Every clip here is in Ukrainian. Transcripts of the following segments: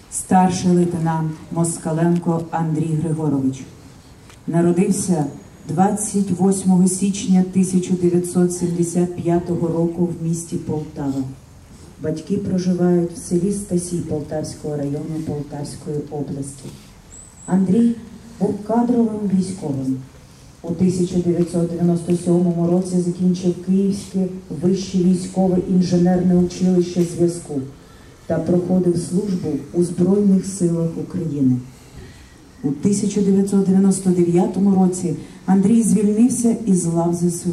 старший лейтенант Москаленко Андрій Григорович. Народився 28 січня 1975 року в місті Полтава. Батьки проживають в селі Стасій Полтавського району Полтавської області. Андрій був кадровим військовим. У 1997 році закінчив Київське вище військове інженерне училище зв'язку та проходив службу у Збройних силах України. У 1999 році Андрій звільнився із лав ЗСУ.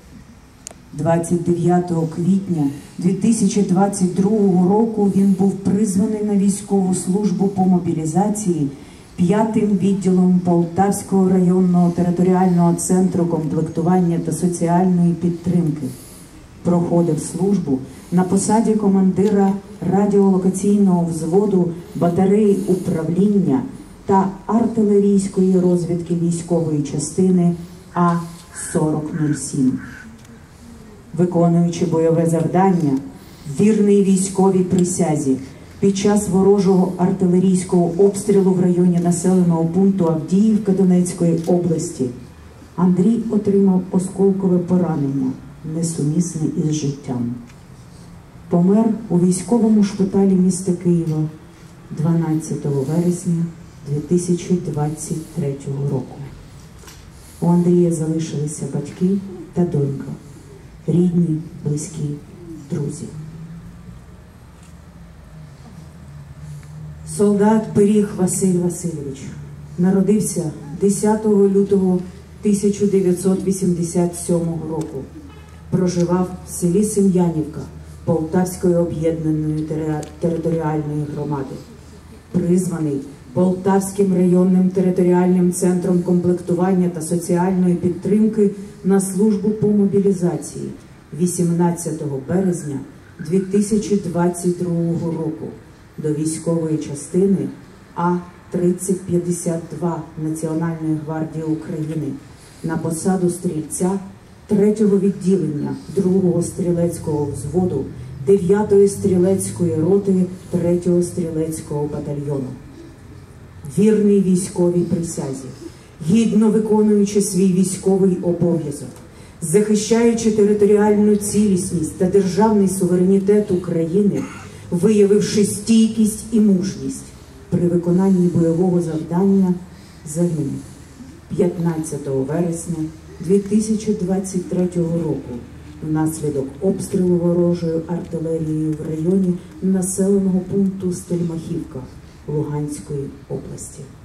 29 квітня 2022 року він був призваний на військову службу по мобілізації 5-м відділом Полтавського районного територіального центру комплектування та соціальної підтримки. Проходив службу на посаді командира радіолокаційного взводу батареї управління та артилерійської розвідки військової частини А-4007. Виконуючи бойове завдання, вірний військовій присязі, під час ворожого артилерійського обстрілу в районі населеного пункту Авдіївка Донецької області, Андрій отримав осколкове поранення, несумісне із життям. Помер у військовому шпиталі міста Києва 12 вересня 2023 року. У Андрія залишилися батьки та донька, рідні, близькі, друзі. Солдат Пиріг Василь Васильович народився 10 лютого 1987 року. Проживав в селі Сем'янівка Полтавської об'єднаної територіальної громади. Призваний Полтавським районним територіальним центром комплектування та соціальної підтримки на службу по мобілізації 18 березня 2022 року до військової частини А-3052 Національної гвардії України на посаду стрільця 3-го відділення 2-го стрілецького взводу 9-ї стрілецької роти 3-го стрілецького батальйону. Вірний військовій присязі, гідно виконуючи свій військовий обов'язок, захищаючи територіальну цілісність та державний суверенітет України, виявивши стійкість і мужність при виконанні бойового завдання, загинув 15 вересня 2023 року внаслідок обстрілу ворожою артилерією в районі населеного пункту Стельмахівка Луганської області.